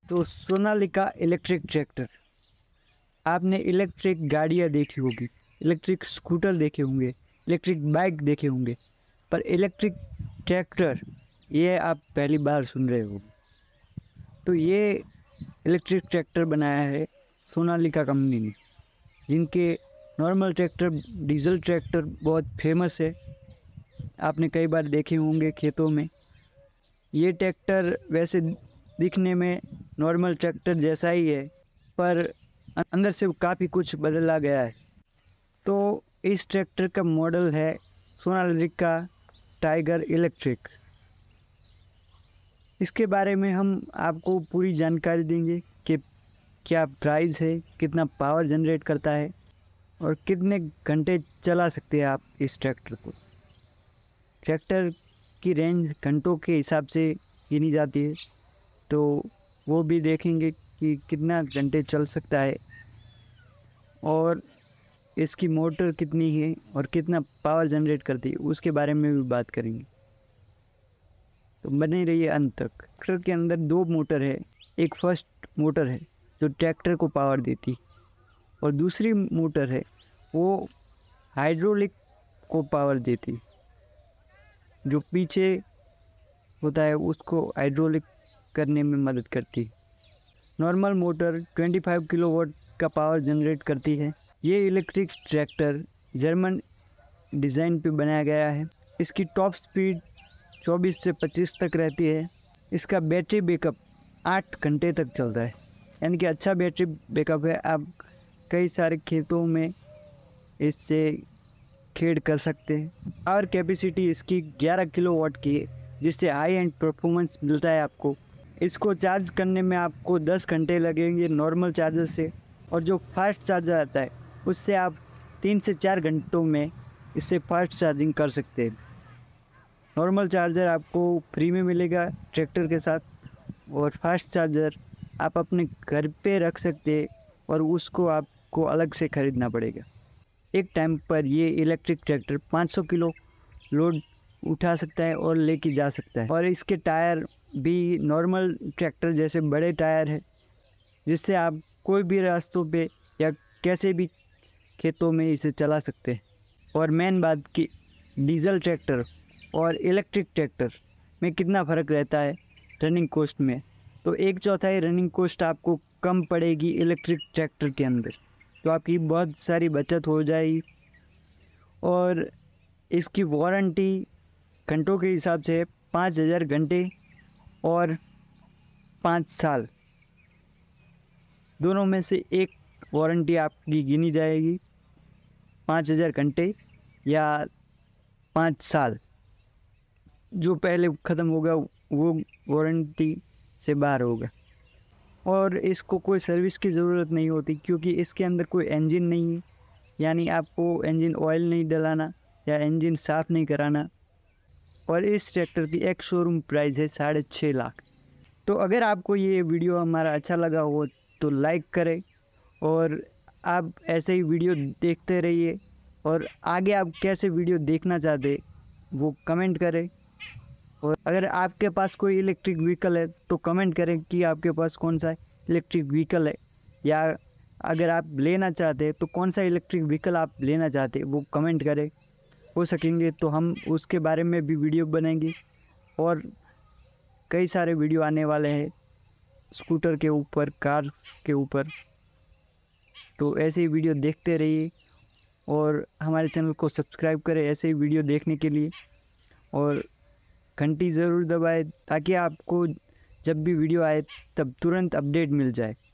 तो Sonalika electric tractor, आपने electric गाड़ियाँ देखी होगी, इलेक्ट्रिक स्कूटर देखे होंगे, इलेक्ट्रिक बाइक देखे होंगे, पर इलेक्ट्रिक ट्रैक्टर ये आप पहली बार सुन रहे हो। तो ये इलेक्ट्रिक ट्रैक्टर बनाया है सोनालिका कंपनी ने, जिनके नॉर्मल ट्रैक्टर डीजल ट्रैक्टर बहुत फेमस है, आपने कई बार देखे होंगे खेतों में। ये ट्रैक्टर वैसे दिखने में नॉर्मल ट्रैक्टर जैसा ही है, पर अंदर से काफ़ी कुछ बदला गया है। तो इस ट्रैक्टर का मॉडल है सोनालिका टाइगर इलेक्ट्रिक। इसके बारे में हम आपको पूरी जानकारी देंगे कि क्या प्राइस है, कितना पावर जनरेट करता है और कितने घंटे चला सकते हैं आप इस ट्रैक्टर को। ट्रैक्टर की रेंज घंटों के हिसाब से गिनी जाती है, तो वो भी देखेंगे कि कितना घंटे चल सकता है और इसकी मोटर कितनी है और कितना पावर जनरेट करती है, उसके बारे में भी बात करेंगे। तो बने रहिए अंत तक। ट्रैक्टर के अंदर दो मोटर है, एक फर्स्ट मोटर है जो ट्रैक्टर को पावर देती और दूसरी मोटर है वो हाइड्रोलिक को पावर देती, जो पीछे होता है उसको हाइड्रोलिक करने में मदद करती। नॉर्मल मोटर 25 किलोवाट का पावर जनरेट करती है। ये इलेक्ट्रिक ट्रैक्टर जर्मन डिज़ाइन पे बनाया गया है। इसकी टॉप स्पीड 24 से 25 तक रहती है। इसका बैटरी बैकअप 8 घंटे तक चलता है, यानी कि अच्छा बैटरी बैकअप है। आप कई सारे खेतों में इससे खेड़ कर सकते हैं। पावर कैपेसिटी इसकी 11 किलोवाट की है, जिससे हाई एंड परफॉर्मेंस मिलता है आपको। इसको चार्ज करने में आपको 10 घंटे लगेंगे नॉर्मल चार्जर से, और जो फास्ट चार्जर आता है उससे आप 3 से 4 घंटों में इससे फास्ट चार्जिंग कर सकते हैं। नॉर्मल चार्जर आपको फ्री में मिलेगा ट्रैक्टर के साथ, और फास्ट चार्जर आप अपने घर पे रख सकते हैं और उसको आपको अलग से ख़रीदना पड़ेगा। एक टाइम पर ये इलेक्ट्रिक ट्रैक्टर 500 किलो लोड उठा सकता है और लेके जा सकता है। और इसके टायर भी नॉर्मल ट्रैक्टर जैसे बड़े टायर है, जिससे आप कोई भी रास्तों पे या कैसे भी खेतों में इसे चला सकते हैं। और मेन बात कि डीजल ट्रैक्टर और इलेक्ट्रिक ट्रैक्टर में कितना फ़र्क रहता है रनिंग कॉस्ट में, तो 1/4 रनिंग कॉस्ट आपको कम पड़ेगी इलेक्ट्रिक ट्रैक्टर के अंदर, तो आपकी बहुत सारी बचत हो जाएगी। और इसकी वारंटी घंटों के हिसाब से 5000 घंटे और 5 साल, दोनों में से एक वारंटी आपकी गिनी जाएगी। 5000 घंटे या 5 साल, जो पहले ख़त्म होगा वो वारंटी से बाहर होगा। और इसको कोई सर्विस की ज़रूरत नहीं होती, क्योंकि इसके अंदर कोई इंजन नहीं है, यानी आपको इंजन ऑयल नहीं डलाना या इंजन साफ़ नहीं कराना। और इस ट्रैक्टर की एक शोरूम प्राइस है 6.5 लाख। तो अगर आपको ये वीडियो हमारा अच्छा लगा हो तो लाइक करें, और आप ऐसे ही वीडियो देखते रहिए। और आगे आप कैसे वीडियो देखना चाहते वो कमेंट करें। और अगर आपके पास कोई इलेक्ट्रिक व्हीकल है तो कमेंट करें कि आपके पास कौन सा इलेक्ट्रिक व्हीकल है, या अगर आप लेना चाहते हैं तो कौन सा इलेक्ट्रिक व्हीकल आप लेना चाहते हैं वो कमेंट करें। हो सकेंगे तो हम उसके बारे में भी वीडियो बनाएंगे, और कई सारे वीडियो आने वाले हैं स्कूटर के ऊपर, कार के ऊपर। तो ऐसे ही वीडियो देखते रहिए और हमारे चैनल को सब्सक्राइब करें ऐसे ही वीडियो देखने के लिए, और घंटी ज़रूर दबाएं ताकि आपको जब भी वीडियो आए तब तुरंत अपडेट मिल जाए।